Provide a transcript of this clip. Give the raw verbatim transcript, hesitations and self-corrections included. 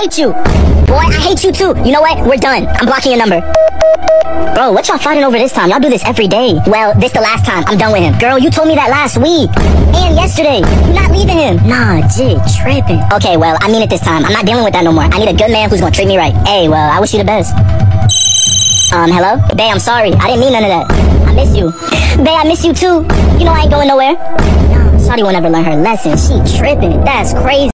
hate you. Boy, I hate you too. You know what? We're done. I'm blocking your number. Bro, what y'all fighting over this time? Y'all do this every day. Well, this the last time. I'm done with him. Girl, you told me that last week. And yesterday. You're not leaving him. Nah, jit, tripping. Okay, well, I mean it this time. I'm not dealing with that no more. I need a good man who's gonna treat me right. Hey, well, I wish you the best. Um, hello? Bae, I'm sorry. I didn't mean none of that. I miss you. Bae, I miss you too. You know I ain't going nowhere. Nah, shawty won't ever learn her lesson. She tripping. That's crazy.